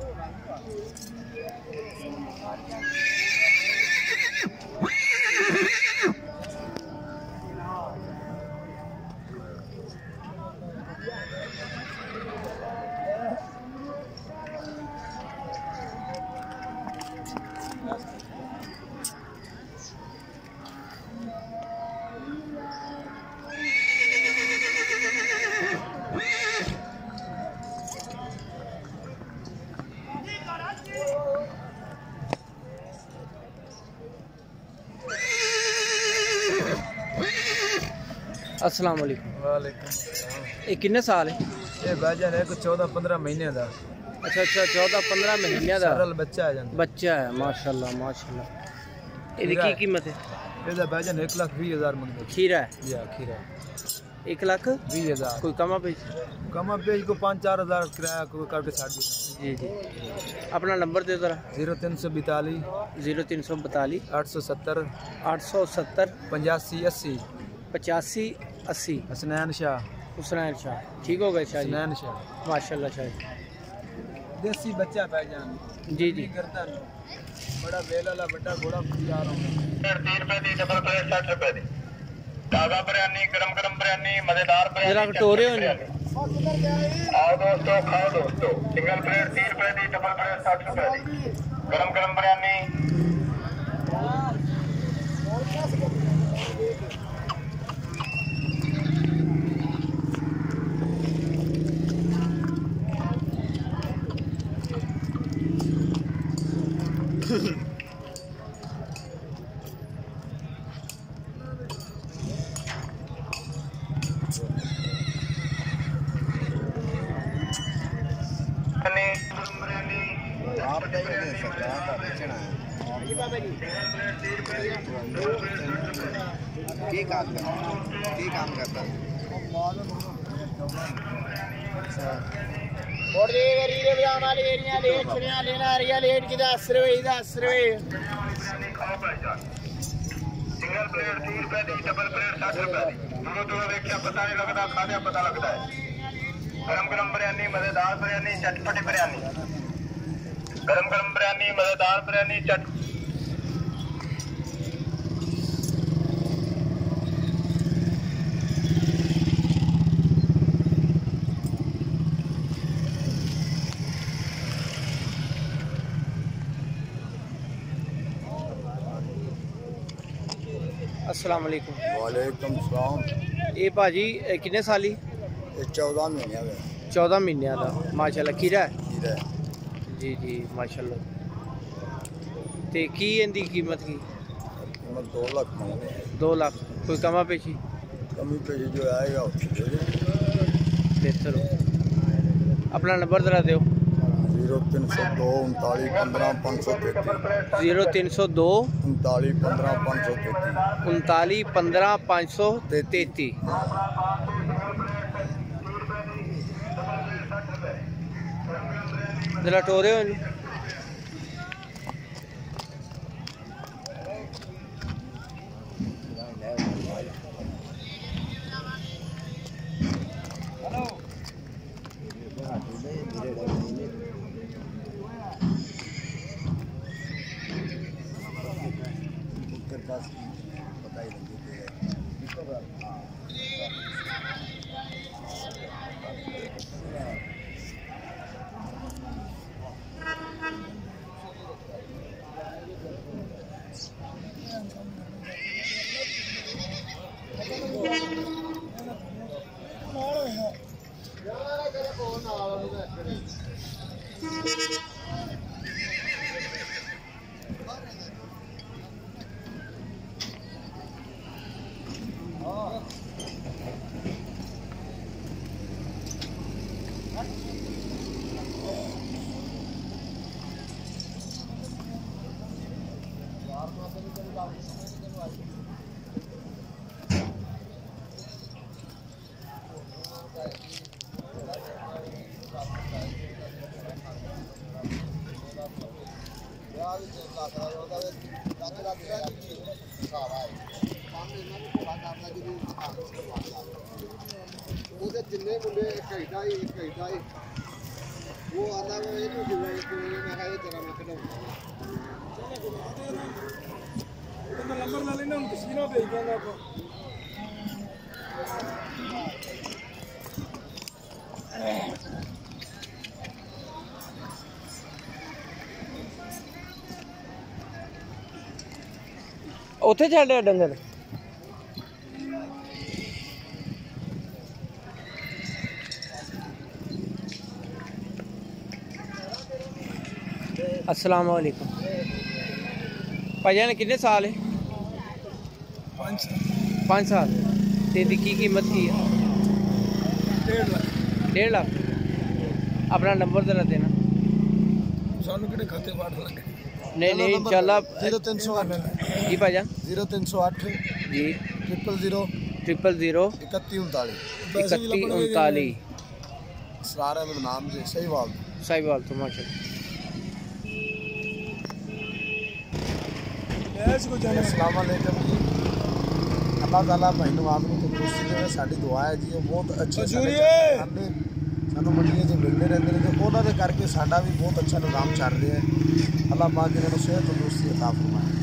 अस्सलाम वालेकुम। वालेकुम अस्सलाम। ये कितने साल है? ये भाईजान है 14-15 महीने का। अच्छा अच्छा 14-15 महीने का सरल बच्चा है। बच्चा है माशाल्लाह माशाल्लाह। इसकी की कीमत है? ये भाईजान 1,20,000 मंगते। खीरा है या खीरा 1,20,000। कोई कमा पेश? कमा पेश को 5-4 किराया को करके छाड़ दी। जी जी। अपना नंबर दे जरा। 0342 0342 870 870 85 85 80। हसनैन शाह। हुसनैन शाह। ठीक हो गए शाह? हसनैन शाह माशाल्लाह शाह। देसी बच्चा भाईजान। जी जी। गर्दन बड़ा वेल वाला बड़ा घोड़ा तैयार हो। 30 रुपए दी, डबल प्लेट 60 रुपए दी। ताजा बिरयानी, गरम गरम बिरयानी, मजेदार बिरयानी। जरा कटोरे हो। आओ दोस्तों, खाओ दोस्तों। सिंगल प्लेट 30 रुपए दी, डबल प्लेट 60 रुपए दी। गरम गरम बिरयानी। काम करता है। और ये गरीब ब्याह वाले एरिया लेट छुड़ियां लेना रिया लेट की 10 रुपए 10 रुपए। सिंगल प्लेट 30 रुपए दी, डबल प्लेट 60 रुपए दी। दूरों दूरों देखिए पता नहीं लगता, खाने पता लगता है। गरम गरम बिरयानी, मजेदार बिरयानी, चटपटी बिरयानी। गरम गरम बिरयानी, मजेदार बिरयानी, चट। अस्सलाम वालेकुम। वालेकुम सलाम। ये भाजी कितने साली? 14 महीने का। 14 महीने का माशाल्लाह। खीरा है? खीरा है। जी जी माशाल्लाह। ते की इनकी कीमत की? कीमत 2 लाख मंगते हैं। 2 लाख। कोई कमा पेशी? कमी पेशी जो आएगा बेहतर हो। अपना नंबर जरा दो। 0302 39 15 533। 0302 39 15 533। 39 15 533। जरा टोरे हो। जिन्ने मुंडे घंटा ही वो आधा वो ये नहीं दिला एक मैं कहा ये तेरा मैं कटा मैं नंबर ला लेना उनको सीना भेज देना आपको ਉੱਥੇ ਛੱਡਿਆ ਡੰਗਰ अस्सलाम वालेकुम भाईजान कितने साल है 5 साल ते दी की कीमत की है 1.5 लाख अपना नंबर जरा देना सानू किने खाते फाड़ लगे नहीं इंशाल्लाह 0308 जी भाईजान 0308 जी 000 3139 इसरार अहमद नाम से सही बात तो माशाल्लाह अस्सलाम वालेकुम जी अल्लाह ताला भाई ਨੂੰ ਆਪ ਨੂੰ ਤੰਦਰੁਸਤੀ ਦੇਵੇ ਸਾਡੀ ਦੁਆ ਹੈ ਜੀ ਉਹ ਬਹੁਤ ਅੱਛੇ ਸਾਨੂੰ ਮੰਡੀਆਂ 'ਚ ਮਿਲਦੇ ਰਹਿੰਦੇ ਨੇ ਤੇ ਉਹਨਾਂ ਦੇ ਕਰਕੇ ਸਾਡਾ ਵੀ ਬਹੁਤ ਅੱਛਾ ਨਿਜ਼ਾਮ ਚੱਲ ਰਿਹਾ ਹੈ ਅੱਲਾਹ ਪਾਕ ਇਹਨਾਂ ਨੂੰ ਸਿਹਤ ਤੰਦਰੁਸਤੀ ਅਤਾ ਫਰਮਾਏ